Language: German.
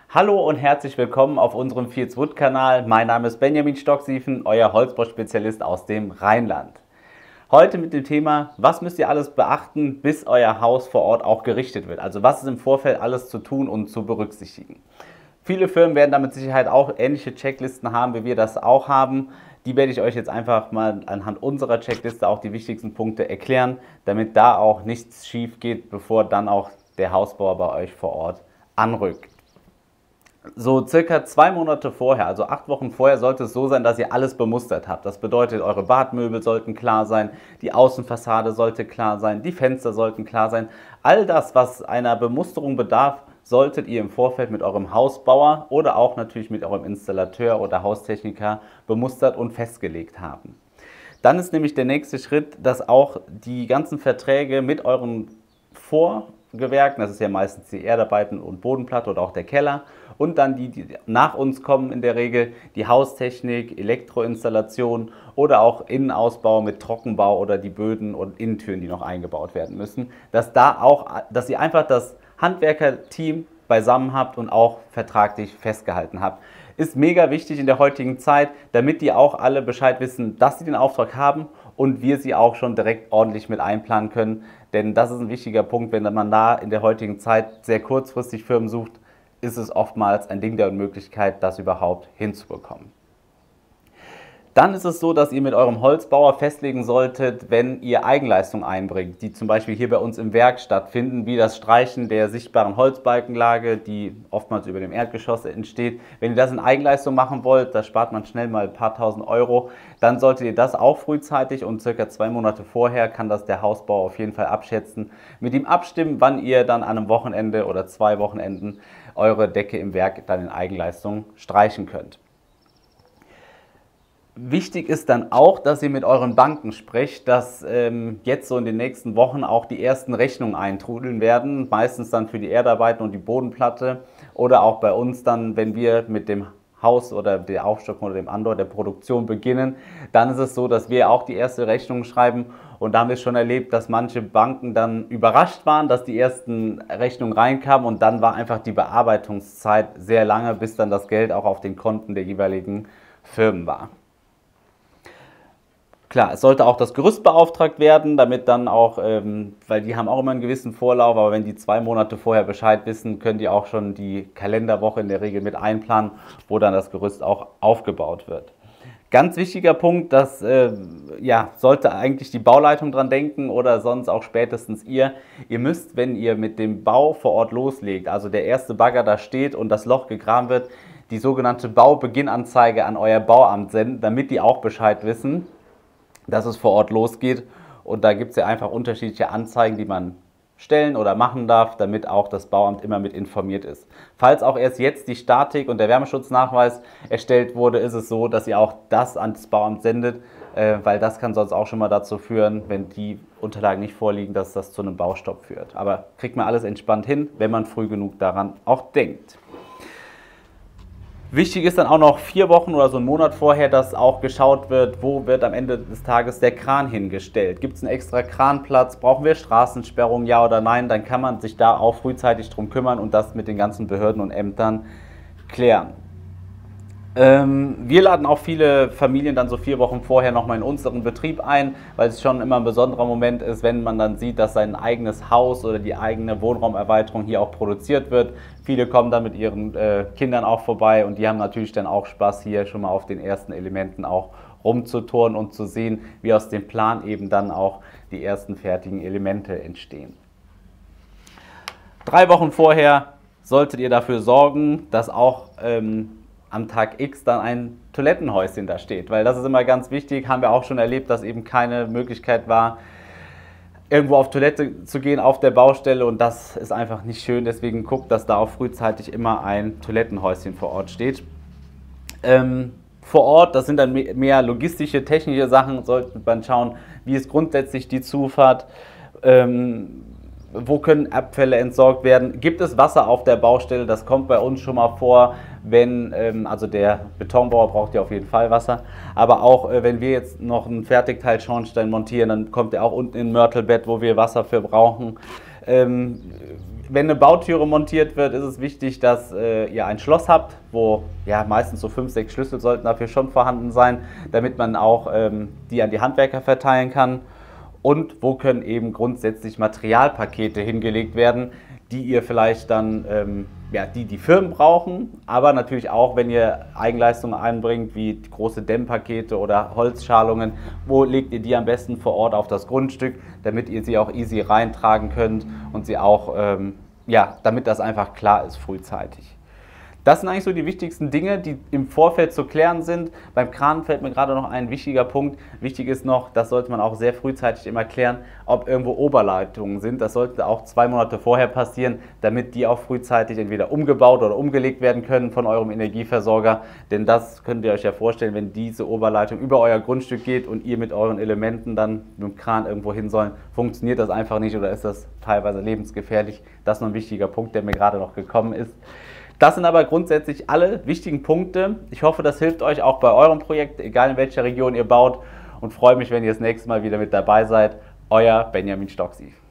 Hallo und herzlich willkommen auf unserem Fields Wood Kanal. Mein Name ist Benjamin Stocksiefen, euer Holzbauspezialist aus dem Rheinland. Heute mit dem Thema, was müsst ihr alles beachten, bis euer Haus vor Ort auch gerichtet wird? Also was ist im Vorfeld alles zu tun und zu berücksichtigen? Viele Firmen werden da mit Sicherheit auch ähnliche Checklisten haben, wie wir das auch haben. Die werde ich euch jetzt einfach mal anhand unserer Checkliste auch die wichtigsten Punkte erklären, damit da auch nichts schief geht, bevor dann auch der Hausbauer bei euch vor Ort anrückt. So circa 2 Monate vorher, also 8 Wochen vorher, sollte es so sein, dass ihr alles bemustert habt. Das bedeutet, eure Badmöbel sollten klar sein, die Außenfassade sollte klar sein, die Fenster sollten klar sein. All das, was einer Bemusterung bedarf, solltet ihr im Vorfeld mit eurem Hausbauer oder auch natürlich mit eurem Installateur oder Haustechniker bemustert und festgelegt haben. Dann ist nämlich der nächste Schritt, dass auch die ganzen Verträge mit euren Vorgewerken, das ist ja meistens die Erdarbeiten und Bodenplatte oder auch der Keller, und dann die nach uns kommen in der Regel, die Haustechnik, Elektroinstallation oder auch Innenausbau mit Trockenbau oder die Böden und Innentüren, die noch eingebaut werden müssen, dass ihr einfach das Handwerkerteam beisammen habt und auch vertraglich festgehalten habt. Ist mega wichtig in der heutigen Zeit, damit die auch alle Bescheid wissen, dass sie den Auftrag haben und wir sie auch schon direkt ordentlich mit einplanen können. Denn das ist ein wichtiger Punkt, wenn man da in der heutigen Zeit sehr kurzfristig Firmen sucht, ist es oftmals ein Ding der Unmöglichkeit, das überhaupt hinzubekommen. Dann ist es so, dass ihr mit eurem Holzbauer festlegen solltet, wenn ihr Eigenleistung einbringt, die zum Beispiel hier bei uns im Werk stattfinden, wie das Streichen der sichtbaren Holzbalkenlage, die oftmals über dem Erdgeschoss entsteht. Wenn ihr das in Eigenleistung machen wollt, da spart man schnell mal ein paar tausend Euro, dann solltet ihr das auch frühzeitig und circa 2 Monate vorher kann das der Hausbauer auf jeden Fall abschätzen, mit ihm abstimmen, wann ihr dann an einem Wochenende oder 2 Wochenenden eure Decke im Werk dann in Eigenleistung streichen könnt. Wichtig ist dann auch, dass ihr mit euren Banken sprecht, dass jetzt so in den nächsten Wochen auch die ersten Rechnungen eintrudeln werden, meistens dann für die Erdarbeiten und die Bodenplatte oder auch bei uns dann, wenn wir mit dem Haus oder der Aufstockung oder dem Andor der Produktion beginnen, dann ist es so, dass wir auch die erste Rechnung schreiben und da haben wir schon erlebt, dass manche Banken dann überrascht waren, dass die ersten Rechnungen reinkamen und dann war einfach die Bearbeitungszeit sehr lange, bis dann das Geld auch auf den Konten der jeweiligen Firmen war. Klar, es sollte auch das Gerüst beauftragt werden, damit dann auch, weil die haben auch immer einen gewissen Vorlauf, aber wenn die 2 Monate vorher Bescheid wissen, können die auch schon die Kalenderwoche in der Regel mit einplanen, wo dann das Gerüst auch aufgebaut wird. Ganz wichtiger Punkt, dass sollte eigentlich die Bauleitung dran denken oder sonst auch spätestens ihr. Ihr müsst, wenn ihr mit dem Bau vor Ort loslegt, also der erste Bagger da steht und das Loch gegraben wird, die sogenannte Baubeginnanzeige an euer Bauamt senden, damit die auch Bescheid wissen, dass es vor Ort losgeht. Und da gibt es ja einfach unterschiedliche Anzeigen, die man stellen oder machen darf, damit auch das Bauamt immer mit informiert ist. Falls auch erst jetzt die Statik und der Wärmeschutznachweis erstellt wurde, ist es so, dass ihr auch das ans Bauamt sendet, weil das kann sonst auch schon mal dazu führen, wenn die Unterlagen nicht vorliegen, dass das zu einem Baustopp führt. Aber kriegt man alles entspannt hin, wenn man früh genug daran auch denkt. Wichtig ist dann auch noch 4 Wochen oder so einen Monat vorher, dass auch geschaut wird, wo wird am Ende des Tages der Kran hingestellt. Gibt es einen extra Kranplatz? Brauchen wir Straßensperrung, ja oder nein? Dann kann man sich da auch frühzeitig drum kümmern und das mit den ganzen Behörden und Ämtern klären. Wir laden auch viele Familien dann so 4 Wochen vorher nochmal in unseren Betrieb ein, weil es schon immer ein besonderer Moment ist, wenn man dann sieht, dass sein eigenes Haus oder die eigene Wohnraumerweiterung hier auch produziert wird. Viele kommen dann mit ihren Kindern auch vorbei und die haben natürlich dann auch Spaß, hier schon mal auf den ersten Elementen auch rumzuturnen und zu sehen, wie aus dem Plan eben dann auch die ersten fertigen Elemente entstehen. 3 Wochen vorher solltet ihr dafür sorgen, dass auch am Tag X dann ein Toilettenhäuschen da steht, weil das ist immer ganz wichtig, haben wir auch schon erlebt, dass eben keine Möglichkeit war, irgendwo auf Toilette zu gehen auf der Baustelle und das ist einfach nicht schön, deswegen guckt, dass da auch frühzeitig immer ein Toilettenhäuschen vor Ort steht. Vor Ort, das sind dann mehr logistische, technische Sachen, sollte man schauen, wie ist grundsätzlich die Zufahrt, wo können Abfälle entsorgt werden, gibt es Wasser auf der Baustelle, das kommt bei uns schon mal vor, wenn, also der Betonbauer braucht ja auf jeden Fall Wasser, aber auch wenn wir jetzt noch einen Fertigteil-Schornstein montieren, dann kommt er auch unten in ein Mörtelbett, wo wir Wasser für brauchen. Wenn eine Bautüre montiert wird, ist es wichtig, dass ihr ein Schloss habt, wo ja meistens so 5, 6 Schlüssel sollten dafür schon vorhanden sein, damit man auch die an die Handwerker verteilen kann. Und wo können eben grundsätzlich Materialpakete hingelegt werden, die ihr vielleicht dann, die Firmen brauchen, aber natürlich auch, wenn ihr Eigenleistungen einbringt, wie große Dämmpakete oder Holzschalungen, wo legt ihr die am besten vor Ort auf das Grundstück, damit ihr sie auch easy reintragen könnt und sie auch, damit das einfach klar ist frühzeitig. Das sind eigentlich so die wichtigsten Dinge, die im Vorfeld zu klären sind. Beim Kran fällt mir gerade noch ein wichtiger Punkt. Wichtig ist noch, das sollte man auch sehr frühzeitig immer klären, ob irgendwo Oberleitungen sind. Das sollte auch 2 Monate vorher passieren, damit die auch frühzeitig entweder umgebaut oder umgelegt werden können von eurem Energieversorger. Denn das könnt ihr euch ja vorstellen, wenn diese Oberleitung über euer Grundstück geht und ihr mit euren Elementen dann mit dem Kran irgendwo hin sollen, funktioniert das einfach nicht oder ist das teilweise lebensgefährlich. Das ist noch ein wichtiger Punkt, der mir gerade noch gekommen ist. Das sind aber grundsätzlich alle wichtigen Punkte. Ich hoffe, das hilft euch auch bei eurem Projekt, egal in welcher Region ihr baut, und freue mich, wenn ihr das nächste Mal wieder mit dabei seid. Euer Benjamin Stocksieff.